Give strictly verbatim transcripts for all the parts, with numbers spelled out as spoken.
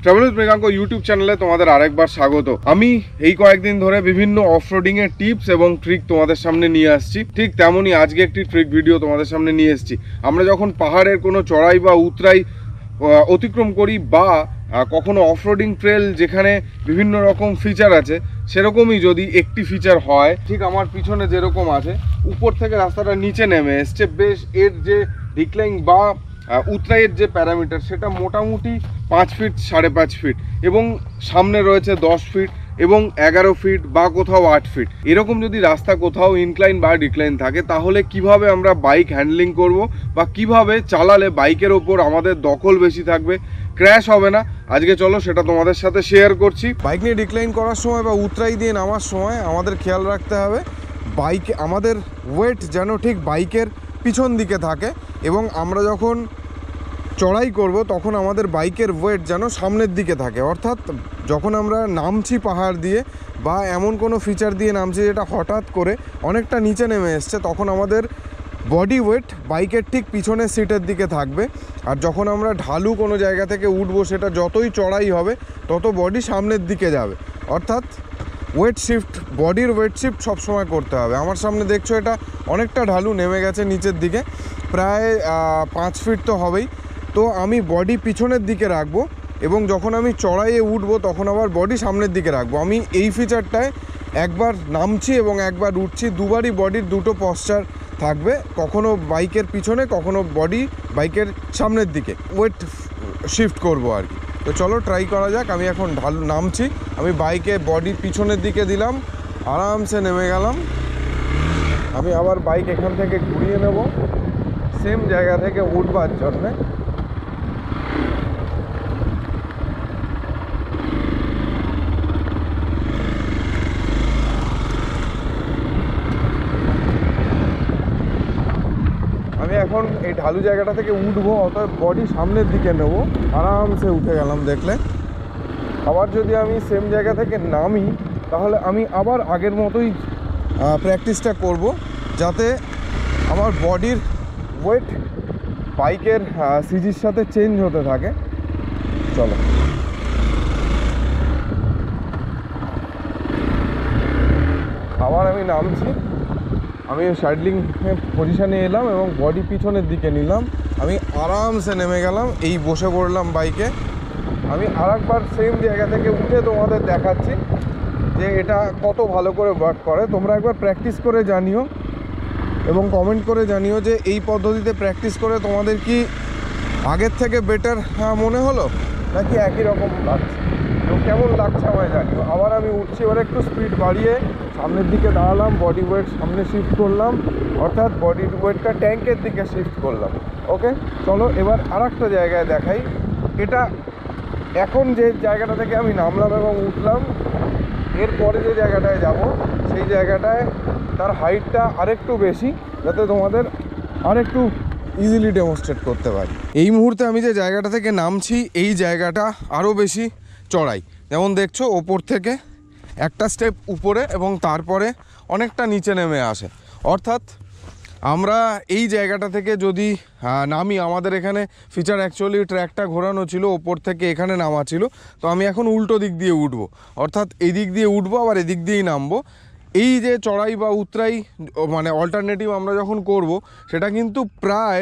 Travel with Mriganka YouTube চ্যানেলে তোমাদের আরেকবার স্বাগত। আমি এই কয়েকদিন ধরে বিভিন্ন অফরোডিং এর টিপস এবং ট্রিক তোমাদের সামনে নিয়ে আসছি। ঠিক তেমনই আজকে একটি ট্রিক ভিডিও তোমাদের সামনে নিয়ে এসেছি। আমরা যখন পাহাড়ের কোনো চড়াই বা উতরাই অতিক্রম করি বা কখনো অফরোডিং ট্রেল যেখানে বিভিন্ন রকম ফিচার আছে, সেরকমই যদি একটি ফিচার হয়, ঠিক আমার পিছনে যেরকম আছে, উপর থেকে রাস্তাটা নিচে নেমে এসছে, বেশ এর যে ডিক্লাইন বা উতরাইয়ের যে প্যারামিটার সেটা মোটামুটি পাঁচ ফিট সাড়ে পাঁচ ফিট এবং সামনে রয়েছে দশ ফিট এবং এগারো ফিট বা কোথাও আট ফিট। এরকম যদি রাস্তা কোথাও ইনক্লাইন বা ডিক্লাইন থাকে, তাহলে কিভাবে আমরা বাইক হ্যান্ডলিং করব বা কিভাবে চালালে বাইকের ওপর আমাদের দখল বেশি থাকবে, ক্র্যাশ হবে না, আজকে চলো সেটা তোমাদের সাথে শেয়ার করছি। বাইক নিয়ে ডিক্লাইন করার সময় বা উতরাই দিয়ে নামার সময় আমাদের খেয়াল রাখতে হবে বাইকে আমাদের ওয়েট যেন ঠিক বাইকের পিছন দিকে থাকে এবং আমরা যখন চড়াই করব তখন আমাদের বাইকের ওয়েট যেন সামনের দিকে থাকে। অর্থাৎ যখন আমরা নামছি পাহাড় দিয়ে বা এমন কোনো ফিচার দিয়ে নামছি যেটা হঠাৎ করে অনেকটা নিচে নেমে এসছে, তখন আমাদের বডি ওয়েট বাইকের ঠিক পিছনের সিটের দিকে থাকবে। আর যখন আমরা ঢালু কোনো জায়গা থেকে উঠবো, সেটা যতই চড়াই হবে তত বডি সামনের দিকে যাবে। অর্থাৎ ওয়েট শিফট, বডির ওয়েট শিফট সবসময় করতে হবে। আমার সামনে দেখছো এটা অনেকটা ঢালু নেমে গেছে নিচের দিকে, প্রায় পাঁচ ফিট তো হবেই। তো আমি বডি পিছনের দিকে রাখবো এবং যখন আমি চড়াইয়ে উঠবো তখন আবার বডি সামনের দিকে রাখবো। আমি এই ফিচারটায় একবার নামছি এবং একবার উঠছি, দুবারই বডির দুটো পশ্চার থাকবে, কখনো বাইকের পিছনে কখনো বডি বাইকের সামনের দিকে ওয়েট শিফট করব আর কি। তো চলো ট্রাই করা যাক। আমি এখন ঢালু নামছি, আমি বাইকে বডি পিছনের দিকে দিলাম, আরামসে নেমে গেলাম। আমি আবার বাইক এখান থেকে ঘুরিয়ে নেব সেম জায়গা থেকে উঠবার জন্যে। আমি এখন এই ঢালু জায়গাটা থেকে উঠবো, অতএব বডি সামনের দিকে নেব, আরামসে উঠে গেলাম। দেখলে আবার যদি আমি সেম জায়গা থেকে নামি, তাহলে আমি আবার আগের মতোই প্র্যাকটিসটা করব, যাতে আমার বডির ওয়েট বাইকের সিজির সাথে চেঞ্জ হতে থাকে। চলো আবার আমি নামছি, আমি সাইডলিং পজিশানে এলাম এবং বডি পিছনের দিকে নিলাম, আমি আরামসে নেমে গেলাম, এই বসে পড়লাম বাইকে। আমি আর একবার সেম জায়গা থেকে উঠে তোমাদের দেখাচ্ছি যে এটা কত ভালো করে ওয়ার্ক করে। তোমরা একবার প্র্যাকটিস করে জানিও এবং কমেন্ট করে জানিও যে এই পদ্ধতিতে প্র্যাকটিস করে তোমাদের কি আগের থেকে বেটার মনে হলো নাকি একই রকম লাগছে, তো কেমন লাগছে আমায় জানিও। আবার আমি উঠছি, এবার একটু স্পিড বাড়িয়ে সামনের দিকে দাঁড়ালাম, বডি ওয়েট সামনে শিফট করলাম, অর্থাৎ বডির ওয়েটটা ট্যাঙ্কের দিকে শিফট করলাম। ওকে চলো এবার আর একটা জায়গায় দেখাই। এটা এখন যে জায়গাটা থেকে আমি নামলাম এবং উঠলাম, এরপরে যে জায়গাটায় যাব সেই জায়গাটায় তার হাইটটা আরেকটু বেশি, যাতে তোমাদের আরেকটু ইজিলি ডেমনস্ট্রেট করতে পারি। এই মুহূর্তে আমি যে জায়গাটা থেকে নামছি এই জায়গাটা আরও বেশি চড়াই, যেমন দেখছো ওপর থেকে একটা স্টেপ উপরে এবং তারপরে অনেকটা নিচে নেমে আসে। অর্থাৎ আমরা এই জায়গাটা থেকে যদি নামি, আমাদের এখানে ফিচার অ্যাকচুয়ালি ট্র্যাকটা ঘোরানো ছিল, ওপর থেকে এখানে নামা ছিল, তো আমি এখন উল্টো দিক দিয়ে উঠবো, অর্থাৎ এই দিক দিয়ে উঠবো আবার এদিক দিয়েই নামবো। এই যে চড়াই বা উতরাই মানে অল্টারনেটিভ আমরা যখন করব, সেটা কিন্তু প্রায়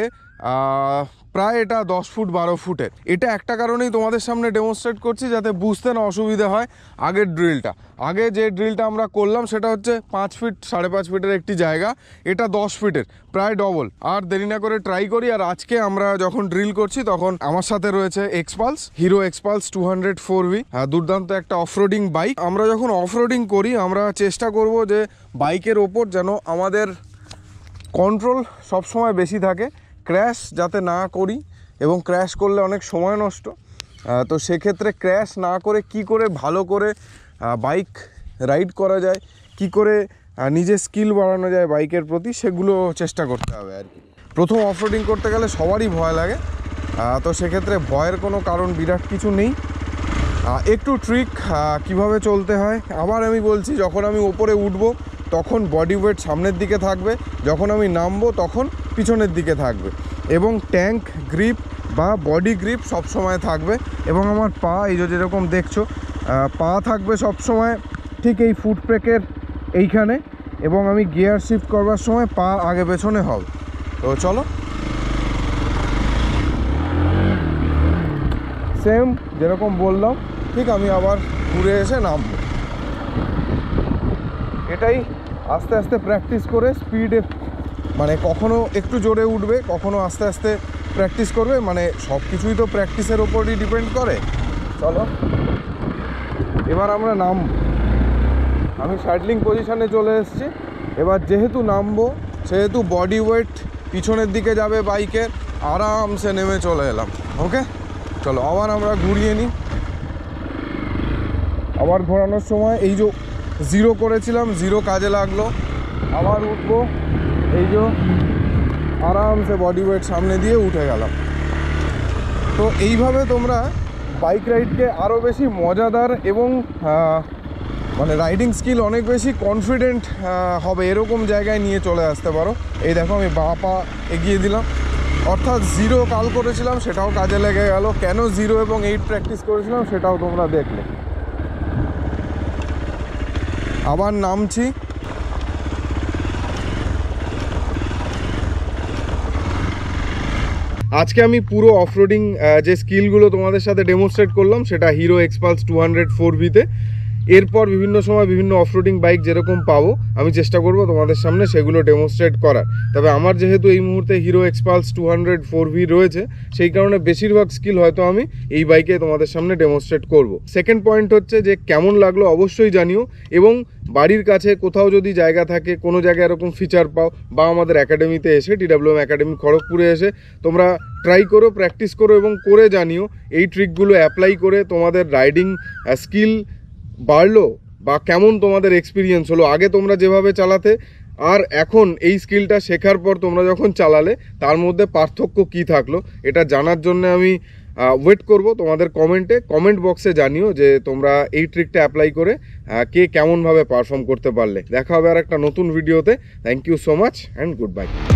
প্রায় এটা দশ ফুট বারো ফুটের। এটা একটা কারণেই তোমাদের সামনে ডেমনস্ট্রেট করছি, যাতে বুঝতে না অসুবিধা হয়। আগের ড্রিলটা আগে যে ড্রিলটা আমরা করলাম সেটা হচ্ছে পাঁচ ফিট সাড়ে পাঁচ ফিটের একটি জায়গা, এটা দশ ফিটের, প্রায় ডবল। আর দেরি না করে ট্রাই করি। আর আজকে আমরা যখন ড্রিল করছি তখন আমার সাথে রয়েছে Xpulse, Hero Xpulse two hundred four V, দুর্দান্ত একটা অফরোডিং বাইক। আমরা যখন অফরোডিং করি আমরা চেষ্টা করব যে বাইকের ওপর যেন আমাদের কন্ট্রোল সবসময় বেশি থাকে, ক্র্যাশ যাতে না করি, এবং ক্র্যাশ করলে অনেক সময় নষ্ট। তো সেক্ষেত্রে ক্র্যাশ না করে কি করে ভালো করে বাইক রাইড করা যায়, কি করে নিজের স্কিল বাড়ানো যায় বাইকের প্রতি, সেগুলো চেষ্টা করতে হবে আর কি। প্রথম অফরোডিং করতে গেলে সবারই ভয় লাগে, তো সেক্ষেত্রে ভয়ের কোনো কারণ বিরাট কিছু নেই। একটু ট্রিক কিভাবে চলতে হয় আবার আমি বলছি, যখন আমি ওপরে উঠবো তখন বডি ওয়েট সামনের দিকে থাকবে, যখন আমি নামবো তখন পিছনের দিকে থাকবে, এবং ট্যাঙ্ক গ্রিপ বা বডি গ্রিপ সব সময় থাকবে। এবং আমার পা এই যে যেরকম দেখছো পা থাকবে সব সময় ঠিক এই ফুট ব্রেকের এইখানে, এবং আমি গিয়ার শিফট করবার সময় পা আগে পেছনে হবে। তো চলো, সেম যেরকম বললাম ঠিক আমি আবার ঘুরে এসে নামবো। এটাই আস্তে আস্তে প্র্যাকটিস করে স্পিডে, মানে কখনো একটু জোরে উঠবে, কখনো আস্তে আস্তে প্র্যাকটিস করবে, মানে সব কিছুই তো প্র্যাকটিসের ওপরই ডিপেন্ড করে। চলো এবার আমরা নামবো। আমি স্যাডলিং পজিশানে চলে এসেছি। এবার যেহেতু নামবো সেহেতু বডি ওয়েট পিছনের দিকে যাবে বাইকের, আরামসে নেমে চলে এলাম। ওকে চলো আবার আমরা ঘুরিয়ে নিই। আবার ঘোরানোর সময় এই যে জিরো করেছিলাম, জিরো কাজে লাগলো। আবার উঠবো, এই যে আরামসে বডি ওয়েট সামনে দিয়ে উঠে গেলাম। তো এইভাবে তোমরা বাইক রাইডকে আরও বেশি মজাদার এবং মানে রাইডিং স্কিল অনেক বেশি কনফিডেন্ট হবে এরকম জায়গায় নিয়ে চলে আসতে পারো। এই দেখো আমি বাঁ পা এগিয়ে দিলাম, অর্থাৎ জিরো কাল করেছিলাম সেটাও কাজে লেগে গেল। কেন জিরো এবং এইট প্র্যাকটিস করেছিলাম সেটাও তোমরা দেখলে। আবার নামছি। আজকে আমি পুরো অফরোডিং যে স্কিলগুলো তোমাদের সাথে ডেমনস্ট্রেট করলাম সেটা Hero Xpulse two hundred four ভিতে। এরপর বিভিন্ন সময় বিভিন্ন অফরোডিং বাইক যেরকম পাবো আমি চেষ্টা করব তোমাদের সামনে সেগুলো ডেমনস্ট্রেট করার। তবে আমার যেহেতু এই মুহূর্তে Hero Xpulse two hundred four V রয়েছে সেই কারণে বেশিরভাগ স্কিল হয়তো আমি এই বাইকে তোমাদের সামনে ডেমনস্ট্রেট করব। সেকেন্ড পয়েন্ট হচ্ছে যে কেমন লাগলো অবশ্যই জানিও, এবং বাড়ির কাছে কোথাও যদি জায়গা থাকে, কোনো জায়গায় এরকম ফিচার পাও, বা আমাদের একাডেমিতে এসে টিডাব্লিউএম একাডেমি খড়গপুরে এসে তোমরা ট্রাই করো, প্র্যাকটিস করো এবং করে জানিও এই ট্রিকগুলো অ্যাপ্লাই করে তোমাদের রাইডিং স্কিল বাড়লো বা কেমন তোমাদের এক্সপিরিয়েন্স হলো। আগে তোমরা যেভাবে চালাতে আর এখন এই স্কিলটা শেখার পর তোমরা যখন চালালে তার মধ্যে পার্থক্য কী থাকলো, এটা জানার জন্য আমি ওয়েট করব তোমাদের কমেন্টে। কমেন্ট বক্সে জানিও যে তোমরা এই ট্রিকটা অ্যাপ্লাই করে কে কেমনভাবে পারফর্ম করতে পারলে। দেখা হবে আর একটা নতুন ভিডিওতে। Thank you so much and good bye.